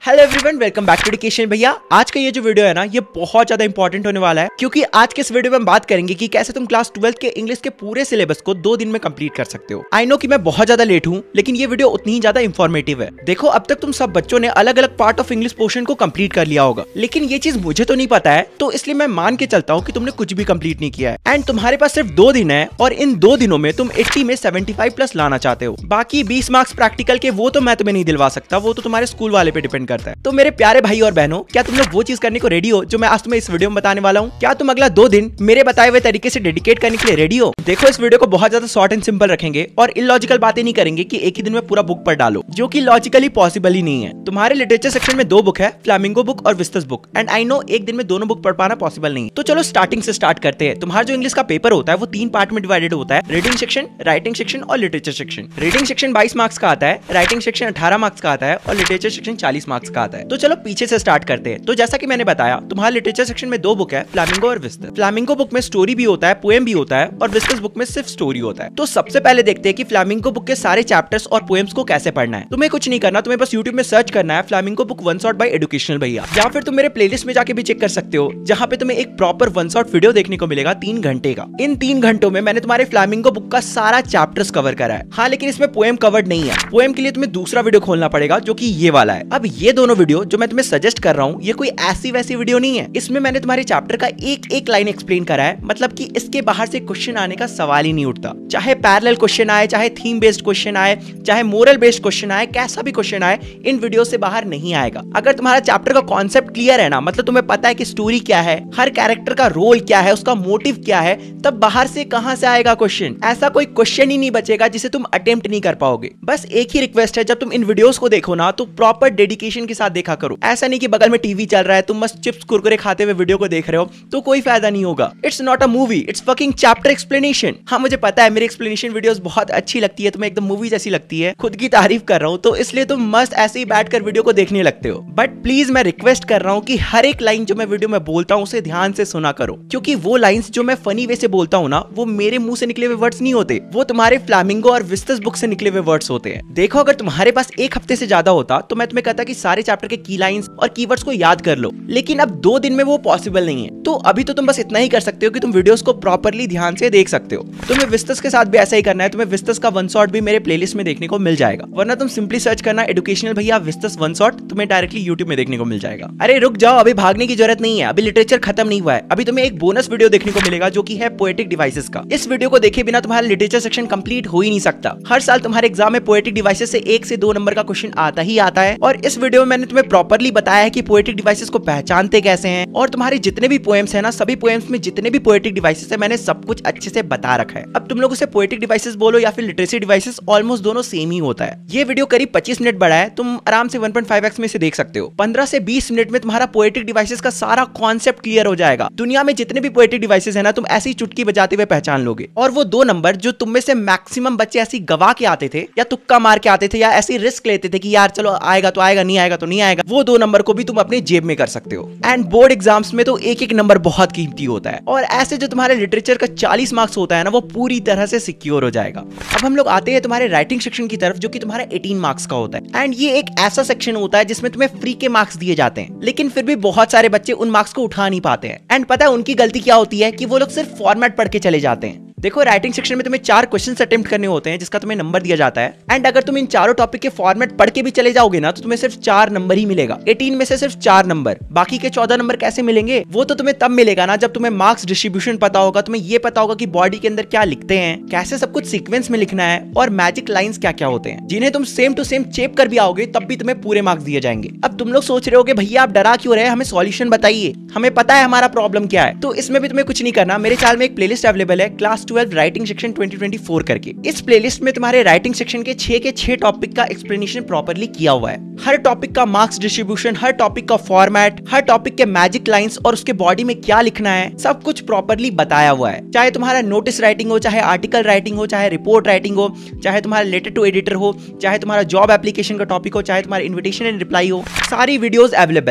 Hello everyone, welcome back to education. Bhaiya आज का ये जो वीडियो है ना, ये बहुत ज्यादा इंपॉर्टेंट होने वाला है, क्योंकि आज के इस वीडियो में हम बात करेंगे कि कैसे तुम क्लास 12 के इंग्लिश के पूरे सिलेबस को 2 दिन में कंप्लीट कर सकते हो। आई नो कि मैं बहुत ज्यादा लेट हूँ, लेकिन ये वीडियो उतनी ही ज्यादा इंफॉर्मेटिव है। देखो, अब तक तुम सब बच्चों ने अलग अलग पार्ट ऑफ इंग्लिश पोर्शन को कंप्लीट कर लिया होगा, लेकिन ये चीज मुझे तो नहीं पता है, तो इसलिए मैं मान के चलता हूँ कि तुमने कुछ भी कंप्लीट नहीं किया है। एंड तुम्हारे पास सिर्फ 2 दिन है, और इन 2 दिनों में तुम 80 में 75 प्लस लाना चाहते हो। बाकी 20 मार्क्स प्रैक्टिकल के वो तो मैं तुम्हें नहीं दिलवा सकता, वो तो तुम्हारे स्कूल वाले पे डिपेंड करता है। तो मेरे प्यारे भाई और बहनों, क्या तुम लोग वो चीज करने को रेडी हो जो मैं आज तुम्हें इस वीडियो में बताने वाला हूँ? क्या तुम अगला 2 दिन मेरे बताए हुए तरीके से डेडिकेट करने के लिए रेडी हो? देखो, इस वीडियो को बहुत ज्यादा शॉर्ट एंड सिंपल रखेंगे और इलॉजिकल बातें नहीं करेंगे कि एक ही दिन में पूरा बुक पढ़ डालो, जो कि लॉजिकली पॉसिबल ही नहीं है। तुम्हारे लिटरेचर सेक्शन में 2 बुक है, फ्लामिंगो बुक और Vistas book. And I know एक दिन में दोनों बुक पढ़ पाना पॉसिबल नहीं है, तो चलो स्टार्टिंग से स्टार्ट करते हैं। तुम्हारा जो इंग्लिश का पेपर होता है वो 3 पार्ट में डिवाइडेड होता है, रीडिंग सेक्शन, राइटिंग सेक्शन और literature section. Reading section 22 marks का आता है, राइटिंग सेक्शन 18 मार्क्स का आता है और लिटरेचर सेक्शन 40 मार्क्स का आता है। तो चलो पीछे से स्टार्ट करते हैं। तो जैसा कि मैंने बताया, तुम्हारे लिटरेचर सेक्शन में 2 बुक है, फ्लामिंगो और विस्तस। फ्लामिंगो बुक में स्टोरी भी होता है, पोएम भी होता है, और विस्तस बुक में सिर्फ स्टोरी होता है। तो सबसे पहले देखते हैं कि फ्लामिंगो बुक के सारे चैप्टर्स और पोएम्स को कैसे पढ़ना है। तुम्हें कुछ नहीं करना, तुम्हें बस यूट्यूब में सर्च करना है Flamingo book one shot by educational Bhaiya, या फिर तुम मेरे प्लेलिस्ट में जाके भी चेक कर सकते हो, जहाँ पे तुम्हें एक प्रॉपर वन शॉट वीडियो देखने को मिलेगा 3 घंटे का। इन 3 घंटों में मैंने तुम्हारे फ्लामिंगो बुक का सारा चैप्टर्स कवर करा है। हाँ, लेकिन इसमें पोएम कवर्ड नहीं है। पोएम के लिए तुम्हें दूसरा वीडियो खोलना पड़ेगा, जो कि ये वाला है। अब ये दोनों वीडियो जो मैं तुम्हें सजेस्ट कर रहा हूँ, ये कोई ऐसी वैसी वीडियो नहीं है। इसमें मैंने तुम्हारे चैप्टर का एक एक लाइन एक्सप्लेन करा है, मतलब कि इसके बाहर से क्वेश्चन आने का सवाल ही नहीं उठता। चाहे पैरेलल क्वेश्चन आए, चाहे थीम बेस्ड क्वेश्चन आए, चाहे मोरल बेस्ड क्वेश्चन आए, कैसा भी क्वेश्चन आए, इन वीडियो से बाहर नहीं आएगा। अगर तुम्हारा चैप्टर का कॉन्सेप्ट क्लियर है ना, मतलब तुम्हें पता है कि स्टोरी क्या है, हर कैरेक्टर का रोल क्या है, उसका मोटिव क्या है, तब बाहर से कहां से आएगा क्वेश्चन? ऐसा कोई क्वेश्चन ही नहीं बचेगा जिसे तुम अटेम्प्ट नहीं कर पाओगे। बस एक ही रिक्वेस्ट है, जब तुम इन वीडियोस को देखो ना, तो प्रॉपर डेडिकेशन के साथ देखा करो। ऐसा नहीं कि बगल में टीवी चल रहा है, तुम बस चिप्स कुरकुरे खाते हुए वीडियो को देख रहे हो, तो कोई फायदा नहीं होगा। It's not a movie, it's fucking chapter explanation. हाँ, मुझे पता है मेरी एक्सप्लेनेशन वीडियोस बहुत अच्छी लगती है, तुम्हें एकदम मूवी जैसी लगती है, खुद की तारीफ कर रहा हूँ, तो इसलिए तुम मस्त ऐसे ही बैठकर वीडियो को देखने लगते हो। बट प्लीज मैं रिक्वेस्ट कर रहा हूँ कि हर एक लाइन जो मैं वीडियो में बोलता हूँ उसे ध्यान से सुना करो, क्योंकि वो लाइंस जो मैं फनी वे से बोलता हूँ ना, वो मेरे मुंह से निकले हुए वर्ड्स नहीं होते, वो तुम्हारे फ्लामिंगो और विस्तस बुक से निकले हुए वर्ड्स होते हैं। देखो, अगर तुम्हारे पास 1 हफ्ते से ज्यादा होता तो मैं तुम्हें कहता कि सारे चैप्टर के की लाइंस और कीवर्ड्स को याद कर लो, लेकिन अब 2 दिन में वो पॉसिबल नहीं है। तो अभी तो तुम बस इतना ही कर सकते हो कि तुम वीडियोस को प्रॉपर्ली ध्यान से देख सकते हो। तुम्हें विस्तस के साथ भी ऐसा ही करना है। तुम्हें विस्तस का वन शॉट भी मेरे प्लेलिस्ट में देखने को मिल जाएगा, वरना तुम सिंपली सर्च करना educational Bhaiya Vistas one shot, तुम्हें डायरेक्टली यूट्यूब में देखने को मिल जाएगा। अरे रुक जाओ, अभी भागने की जरूरत नहीं है, अभी लिटरेचर खत्म नहीं हुआ है। अभी तुम्हें एक बोनस वीडियो देखने को मिलेगा, जो कि है पोएटिक डिवाइसेस का। इस वीडियो को देखे बिना तुम्हारा लिटरेचर सेक्शन कंप्लीट हो ही नहीं सकता। हर साल तुम्हारे एग्जाम में पोएटिक डिवाइसेस से 1 से 2 नंबर का क्वेश्चन आता ही आता है, और इस वीडियो में मैंने तुम्हें प्रॉपर्ली बताया है कि पोएटिक डिवाइसेस को पहचानते कैसे हैं, और तुम्हारे जितने भी पोएम्स है ना, सभी पोएम्स में जितने भी पोएटिक डिवाइसेस है, मैंने सब कुछ अच्छे से बता रखा है। अब तुम लोग उसे पोएटिक डिवाइसेस बोलो या फिर लिटरेसी डिवाइसेस, ऑलमोस्ट दोनों सेम ही होता है। ये वीडियो करीब 25 मिनट बड़ा है, तुम आराम से 1.5x में इसे देख सकते हो। 15 से 20 मिनट में तुम्हारा पोएटिक डिवाइसेस का सारा कॉन्सेप्ट क्लियर हो जाएगा। दुनिया में जितने भी पोएटिक डिवाइसेस है ना, तुम ऐसी चुटकी बजाते हुए पहचान लोगे। और वो 2 नंबर जो तुम में से मैक्सिमम बच्चे ऐसी गवा के आते थे, या तुक्का मार के आते थे, या ऐसी रिस्क लेते थे कि यार चलो आएगा तो आएगा, नहीं आएगा तो नहीं आएगा, वो 2 नंबर को भी तुम अपनी जेब में कर सकते हो। एंड बोर्ड एग्जाम्स में तो एक एक नंबर बहुत कीमती होता है, और ऐसे जो तुम्हारे लिटरेचर का 40 मार्क्स होता है ना, वो पूरी तरह से सिक्योर हो जाएगा। अब हम लोग आते हैं तुम्हारे राइटिंग सेक्शन की तरफ, जो कि तुम्हारा 18 मार्क्स का होता है। एंड ये एक ऐसा सेक्शन होता है जिसमें तुम्हें फ्री के मार्क्स दिए जाते हैं, लेकिन फिर भी बहुत सारे बच्चे उन मार्क्स को उठा नहीं पाते हैं। एंड पता है उनकी गलती क्या होती है, कि वो लोग सिर्फ फॉर्मेट पढ़ के चले जाते हैं। देखो, राइटिंग सेक्शन में तुम्हें 4 क्वेश्चंस अटेम्प्ट करने होते हैं, जिसका तुम्हें नंबर दिया जाता है। एंड अगर तुम इन चारों टॉपिक के फॉर्मेट पढ़ के भी चले जाओगे ना, तो तुम्हें सिर्फ 4 नंबर ही मिलेगा। 18 में से सिर्फ 4 नंबर, बाकी के 14 नंबर कैसे मिलेंगे? वो तो तुम्हें तब मिलेगा ना, जब तुम्हें मार्क्स डिस्ट्रीब्यूशन पता होगा, तुम्हें ये पता होगा कि बॉडी के अंदर क्या लिखते हैं, कैसे सब कुछ सीक्वेंस में लिखना है, और मैजिक लाइंस क्या क्या होते हैं, जिन्हें तुम सेम टू सेम चेप कर भी आओगे, तब भी तुम्हें पूरे मार्क्स दिए जाएंगे। अब तुम लोग सोच रहे होगे, भैया आप डरा क्यों रहे, हमें सॉल्यूशन बताइए, हमें पता है हमारा प्रॉब्लम क्या है। तो इसमें भी तुम्हें कुछ नहीं करना। मेरे चैनल में एक प्लेलिस्ट अवेलेबल है, क्लास 12 राइटिंग सेक्शन 2024 करके। इस प्लेलिस्ट में तुम्हारे राइटिंग सेक्शन के 6 टॉपिक का एक्सप्लेनेशन प्रॉपर्ली किया हुआ है। हर टॉपिक का मार्क्स डिस्ट्रीब्यूशन, हर टॉपिक का फॉर्मेट, हर टॉपिक के मैजिक लाइंस और उसके बॉडी में क्या लिखना है, सब कुछ प्रॉपर्ली बताया हुआ है। चाहे तुम्हारा नोटिस राइटिंग हो, चाहे आर्टिकल राइटिंग हो, चाहे रिपोर्ट राइटिंग हो, चाहे तुम्हारा लेटर टू एडिटर हो, चाहे तुम्हारा जॉब एप्लीकेशन का टॉपिक हो, चाहे तुम्हारा इन्विटेशन एंड रिप्लाई हो, सारी वीडियोस अवेलेबल है।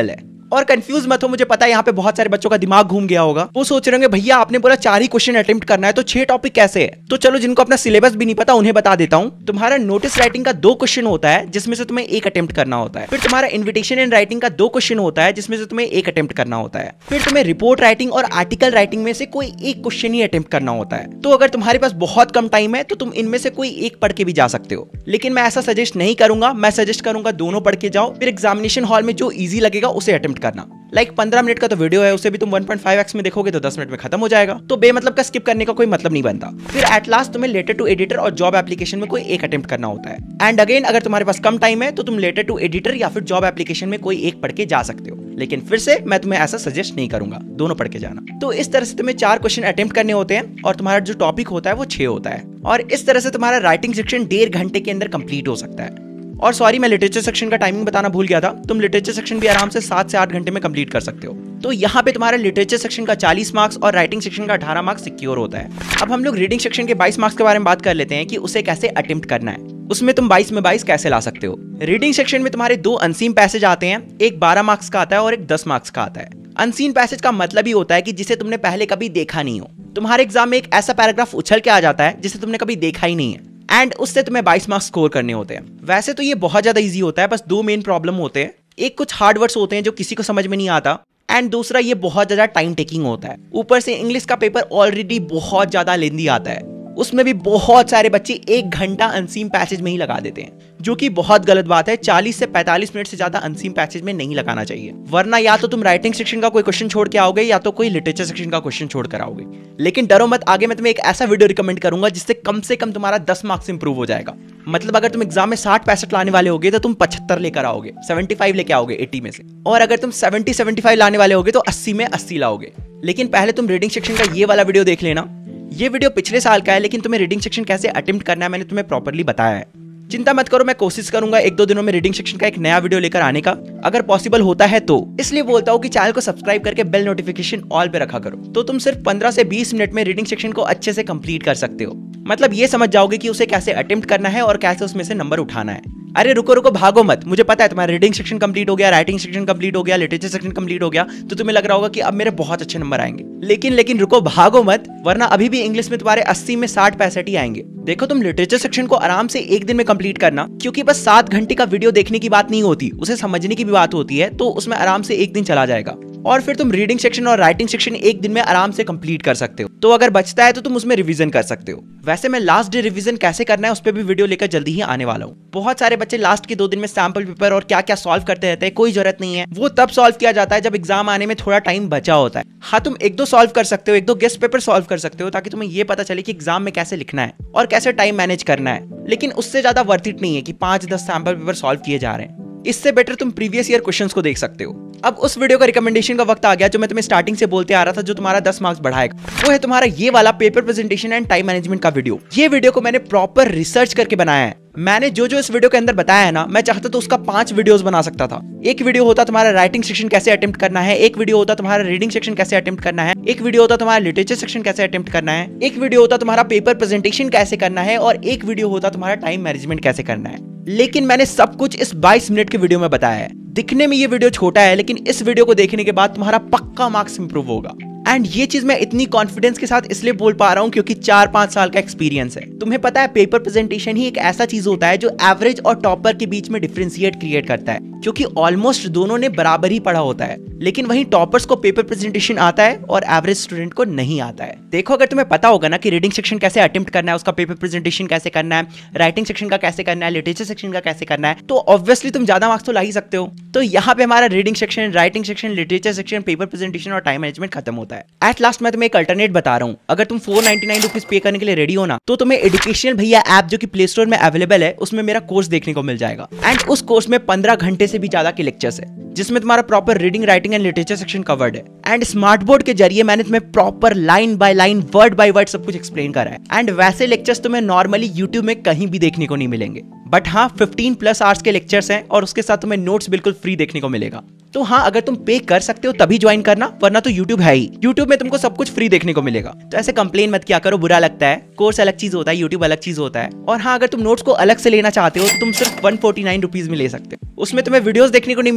और कंफ्यूज मत हो, मुझे पता है यहाँ पे बहुत सारे बच्चों का दिमाग घूम गया होगा। वो सोच रहे होंगे भैया आपने बोला 4 ही क्वेश्चन अटेम्प्ट करना है तो 6 टॉपिक कैसे है। तो चलो जिनको अपना सिलेबस भी नहीं पता उन्हें बता देता हूँ। तुम्हारा नोटिस राइटिंग का 2 क्वेश्चन होता है जिसमें से तुम्हें 1 अटेम्प्ट करना होता है। फिर तुम्हारा इन्विटेशन एंड राइटिंग का 2 क्वेश्चन होता है जिसमें से तुम्हें 1 अटेम्प्ट करना होता है। फिर तुम्हें रिपोर्ट राइटिंग और आर्टिकल राइटिंग में से कोई 1 क्वेश्चन ही अटेम्प्ट करना होता है। तो अगर तुम्हारे पास बहुत कम टाइम है तो तुम इनमें से कोई 1 पढ़ के भी जा सकते हो, लेकिन मैं ऐसा सजेस्ट नहीं करूंगा। मैं सजेस्ट करूंगा दोनों पढ़ के जाओ, फिर एग्जामिनेशन हॉल में जो इजी लगेगा उसे अटेम्प्ट करना। लाइक 15 मिनट का तो वीडियो है, उसे भी तुम 1.5x में देखोगे तो 10 मिनट में खत्म हो जाएगा, तो बेमतलब का स्किप करने का कोई मतलब नहीं बनता। फिर एट लास्ट तुम्हें लेटर टू एडिटर और जॉब एप्लीकेशन में कोई 1 अटेम्प्ट करना होता है। एंड अगेन अगर तुम्हारे पास कम टाइम है तो तुम लेटर टू एडिटर या फिर जॉब एप्लीकेशन में कोई 1 पढ़ के जा सकते हो, लेकिन फिर से मैं तुम्हें ऐसा सजेस्ट नहीं करूंगा, दोनों पढ़ के जाना। तो इस तरह से तुम्हें 4 क्वेश्चन अटेम्प्ट करने होते हैं और तुम्हारा जो टॉपिक होता है वो 6 होता है, और इस तरह से तुम्हारा राइटिंग सेक्शन 1.5 घंटे के अंदर कंप्लीट हो सकता है। और सॉरी मैं लिटरेचर सेक्शन का टाइमिंग बताना भूल गया था, तुम लिटरेचर सेक्शन भी आराम से 7 से 8 घंटे में कंप्लीट कर सकते हो। तो यहाँ पे तुम्हारा लिटरेचर सेक्शन का 40 मार्क्स और राइटिंग सेक्शन का 18 मार्क्स सिक्योर होता है। अब हम लोग रीडिंग सेक्शन के 22 मार्क्स के बारे में बात कर लेते हैं कि उसे कैसे अटेम्प्ट करना है, उसमें तुम 22 में 22 कैसे ला सकते हो। रीडिंग सेक्शन में तुम्हारे 2 अनसीन पैसेज आते हैं, एक 12 मार्क्स का आता है और एक 10 मार्क्स का आता है। अनसीन पैसेज का मतलब ही होता है कि जिसे तुमने पहले कभी देखा नहीं हो। तुम्हारे एग्जाम में एक ऐसा पैराग्राफ उछल के आ जाता है जिसे तुमने कभी देखा ही नहीं है, एंड उससे तुम्हें 22 मार्क्स स्कोर करने होते हैं। वैसे तो ये बहुत ज्यादा इजी होता है, बस 2 मेन प्रॉब्लम होते हैं। एक कुछ हार्ड वर्ड्स होते हैं जो किसी को समझ में नहीं आता, एंड दूसरा ये बहुत ज्यादा टाइम टेकिंग होता है। ऊपर से इंग्लिश का पेपर ऑलरेडी बहुत ज्यादा लेंदी आता है, उसमें भी बहुत सारे बच्चे 1 घंटा अनसीन पैसेज में ही लगा देते हैं, जो कि बहुत गलत बात है। 40 से 45 मिनट से ज्यादा अनसीन पैसेज में नहीं लगाना चाहिए, वरना या तो तुम राइटिंग सेक्शन का कोई क्वेश्चन छोड़ के आओगे या तो कोई लिटरेचर सेक्शन का क्वेश्चन छोड़ कर आओगे। लेकिन डरो मत, आगे मैं तुम्हें एक ऐसा वीडियो रिकमेंड करूंगा जिससे कम से कम तुम्हारा 10 मार्क्स इंप्रूव हो जाएगा। मतलब अगर तुम एग्जाम में 60-65 लाने वाले होगे तो तुम 75 लेकर आओगे, 75 लेके आओगे 80 में से, और अगर तुम 70-75 लाने वाले होगे तो 80 में 80 लाओगे। लेकिन पहले तुम रीडिंग सेक्शन का ये वाला वीडियो देख लेना। ये वीडियो पिछले साल का है, लेकिन तुम्हें रीडिंग सेक्शन कैसे अटेम्प्ट करना है मैंने तुम्हें प्रॉपर्ली बताया है। चिंता मत करो, मैं कोशिश करूंगा 1-2 दिनों में रीडिंग सेक्शन का एक नया वीडियो लेकर आने का, अगर पॉसिबल होता है तो। इसलिए बोलता हूँ कि चैनल को सब्सक्राइब करके बेल नोटिफिकेशन ऑल पे रखा करो, तो तुम सिर्फ 15 से 20 मिनट में रीडिंग सेक्शन को अच्छे से कंप्लीट कर सकते हो। मतलब ये समझ जाओगे कि उसे कैसे अटेम्प्ट करना है और कैसे उसमें से नंबर उठाना है। अरे रुको रुको, भागो मत, मुझे पता है तुम्हारा रीडिंग सेक्शन कंप्लीट हो गया, राइटिंग सेक्शन कंप्लीट हो गया, लिटरेचर सेक्शन कंप्लीट हो गया, तो तुम्हें लग रहा होगा कि अब मेरे बहुत अच्छे नंबर आएंगे। लेकिन रुको, भागो मत, वरना अभी भी इंग्लिश में तुम्हारे 80 में 60-65 ही आएंगे। देखो तुम लिटरेचर सेक्शन को आराम से 1 दिन में कंप्लीट करना, क्योंकि बस 7 घंटे का वीडियो देखने की बात नहीं होती, उसे समझने की भी बात होती है, तो उसमें आराम से 1 दिन चला जाएगा। और फिर तुम रीडिंग सेक्शन और राइटिंग सेक्शन 1 दिन में आराम से कंप्लीट कर सकते हो। तो अगर बचता है तो तुम उसमें रिवीजन कर सकते हो। वैसे मैं लास्ट डे रिवीजन कैसे करना है उस पर भी वीडियो लेकर जल्दी ही आने वाला हूँ। बहुत सारे बच्चे लास्ट के 2 दिन में सैंपल पेपर और क्या क्या सॉल्व करते रहते हैं, कोई जरूरत नहीं है, वो तब सॉल्व किया जाता है जब एग्जाम आने में थोड़ा टाइम बचा होता है। हाँ, तुम 1-2 सॉल्व कर सकते हो, 1-2 गेस्ट पेपर सॉल्व कर सकते हो, ताकि तुम्हें ये पता चले कि एग्जाम में कैसे लिखना है और कैसे टाइम मैनेज करना है। लेकिन उससे ज्यादा वर्थ इट नहीं है कि 5-10 सैंपल पेपर सॉल्व किए जा रहे हैं। इससे बेटर तुम प्रीवियस ईयर क्वेश्चंस को देख सकते हो। अब उस वीडियो का रिकमेंडेशन का वक्त आ गया जो मैं तुम्हें स्टार्टिंग से बोलते आ रहा था, जो तुम्हारा 10 मार्क्स बढ़ाएगा। वो है तुम्हारा ये वाला paper presentation and time management का वीडियो। ये वीडियो को मैंने प्रॉपर रिसर्च करके बनाया है। मैंने जो जो इस वीडियो के अंदर बताया है ना, मैं चाहता तो उसका 5 वीडियोस बना सकता था। एक वीडियो होता तुम्हारा राइटिंग सेक्शन कैसे अटेम्प्ट करना है, एक वीडियो होता तुम्हारा रीडिंग सेक्शन कैसे अटेम्प्ट करना है, एक वीडियो होता तुम्हारा लिटरेचर सेक्शन कैसे अटेम्प्ट करना है, एक वीडियो होता तुम्हारा पेपर प्रेजेंटेशन कैसे करना है, और एक वीडियो होता तुम्हारा टाइम मैनेजमेंट कैसे करना है। लेकिन मैंने सब कुछ इस 22 मिनट के वीडियो में बताया है। दिखने में ये वीडियो छोटा है, लेकिन इस वीडियो को देखने के बाद तुम्हारा पक्का मार्क्स इंप्रूव होगा। एंड ये चीज मैं इतनी कॉन्फिडेंस के साथ इसलिए बोल पा रहा हूँ क्योंकि 4-5 साल का एक्सपीरियंस है। तुम्हें पता है पेपर प्रेजेंटेशन ही एक ऐसा चीज होता है जो एवरेज और टॉपर के बीच में डिफरेंशिएट क्रिएट करता है, क्योंकि ऑलमोस्ट दोनों ने बराबर ही पढ़ा होता है। लेकिन वहीं टॉपर्स को पेपर प्रेजेंटेशन आता है और एवरेज स्टूडेंट को नहीं आता है। देखो, अगर तुम्हें पता होगा ना कि रीडिंग सेक्शन कैसे अटेम्प्ट करना है, उसका पेपर प्रेजेंटेशन कैसे करना है, राइटिंग सेक्शन का कैसे करना है, लिटरेचर सेक्शन का कैसे करना है, तो ऑब्वियसली तुम ज्यादा मार्क्स तो ला ही सकते हो। तो यहाँ पे हमारा reading section, writing section, literature section, paper presentation और टाइम मैनेजमेंट खत्म होता है। एट लास्ट मैं तुम्हें एक अल्टरनेट बता रहा हूँ। अगर तुम 499 रुपीज पे करने के लिए रेडी हो ना, तो तुम्हें एजुकेशनल भैया ऐप जो कि प्ले स्टोर में अवेलेबल है, उसमें मेरा कोर्स देखने को मिल जाएगा। एंड उस कोर्स में 15 घंटे से भी ज्यादा के लेक्चर्स है, जिसमें तुम्हारा proper reading, writing and literature section covered है। एंड स्मार्ट बोर्ड के जरिए मैंने तुम्हें proper line by line, word by word सब कुछ एक्सप्लेन करा है। एंड वैसे लेक्चर्स तुम्हें नॉर्मली यूट्यूब में कहीं भी देखने को नहीं मिलेंगे, बट हाँ 15+ आवर्स के लेक्चर्स हैं और उसके साथ तुम्हें नोट्स बिल्कुल फ्री देखने को मिलेगा। तो हाँ, अगर तुम पे कर सकते हो तभी ज्वाइन करना, वरना तो यूट्यूब है ही, यूट्यूब में तुमको सब कुछ फ्री देखने को मिलेगा। तो ऐसे कंप्लेन मत किया करो, बुरा लगता है। कोर्स अलग चीज होता है, यूट्यूब अलग चीज होता है। और हाँ, अगर तुम नोट्स को अलग से लेना चाहते हो तो तुम सिर्फ 149 रुपीज में ले सकते हो। उसमें तुम्हें वीडियोस देखने को नहीं मिलेंगे, लेकिन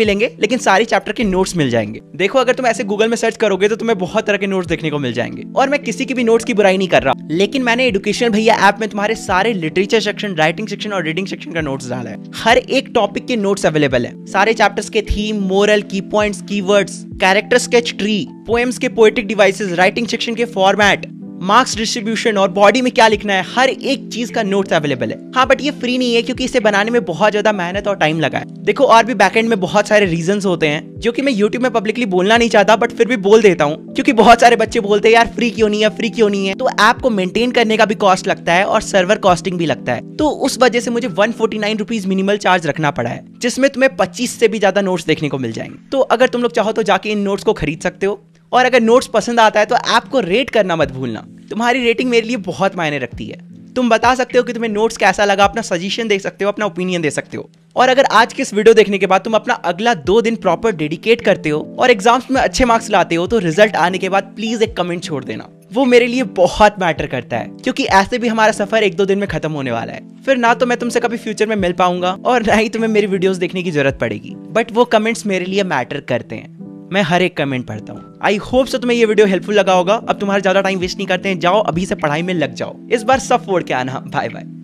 लेकिन सारे चैप्टर के नोट्स मिल जाएंगे। देखो अगर तुम ऐसे गूगल में सर्च करोगे तो तुम्हें बहुत तरह के नोट्स देखने को मिल जाएंगे, और मैं किसी की भी नोट्स की बुराई नहीं कर रहा, लेकिन मैंने एजुकेशन भैया ऐप में तुम्हारे सारे लिटरेचर सेक्शन, राइटिंग सेक्शन और रीडिंग सेक्शन का नोट्स डाला है। हर एक टॉपिक के नोट्स अवेलेबल है, सारे चैप्टर्स के theme, moral, key points, keywords, character sketch tree, poems के पोएटिक डिवाइसेस, राइटिंग सेक्शन के फॉर्मेट, मार्क्स डिस्ट्रीब्यूशन और बॉडी में क्या लिखना है, हर एक चीज का नोट्स अवेलेबल है। हाँ बट ये फ्री नहीं है, क्योंकि इसे बनाने में बहुत ज्यादा मेहनत और टाइम लगा है। देखो और भी बैकएंड में बहुत सारे रीजंस होते हैं जो कि मैं यूट्यूब में पब्लिकली बोलना नहीं चाहता, बट फिर भी बोल देता हूँ, क्योंकि बहुत सारे बच्चे बोलते हैं यार फ्री क्यों नहीं है, फ्री क्यों नहीं है। तो ऐप को मेंटेन करने का भी कॉस्ट लगता है और सर्वर कॉस्टिंग भी लगता है, तो उस वजह से मुझे 149 रुपीज मिनिमल चार्ज रखना पड़ा है, जिसमें तुम्हें 25 से भी ज्यादा नोट्स देखने को मिल जाएंगे। तो अगर तुम लोग चाहो तो जाके इन नोट्स को खरीद सकते हो, और अगर नोट्स पसंद आता है तो ऐप को रेट करना मत भूलना। तुम्हारी रेटिंग मेरे लिए बहुत मायने रखती है। तुम बता सकते हो कि तुम्हें नोट्स कैसा लगा, अपना सजेशन दे सकते हो, अपना ओपिनियन दे सकते हो। और अगर आज के इस वीडियो देखने के बाद तुम अपना अगला 2 दिन प्रॉपर डेडिकेट करते हो और एग्जाम्स में अच्छे मार्क्स लाते हो, तो रिजल्ट आने के बाद प्लीज एक कमेंट छोड़ देना, वो मेरे लिए बहुत मैटर करता है, क्योंकि ऐसे भी हमारा सफर 1-2 दिन में खत्म होने वाला है। फिर ना तो मैं तुमसे कभी फ्यूचर में मिल पाऊंगा और ना ही तुम्हें मेरी वीडियोस देखने की जरूरत पड़ेगी, बट वो कमेंट्स मेरे लिए मैटर करते हैं। मैं हर एक कमेंट पढ़ता हूँ। आई होप सो तुम्हें ये वीडियो हेल्पफुल लगा होगा। अब तुम्हारा ज्यादा टाइम वेस्ट नहीं करते हैं, जाओ अभी से पढ़ाई में लग जाओ। इस बार सब फोड़ के आना। Bye bye.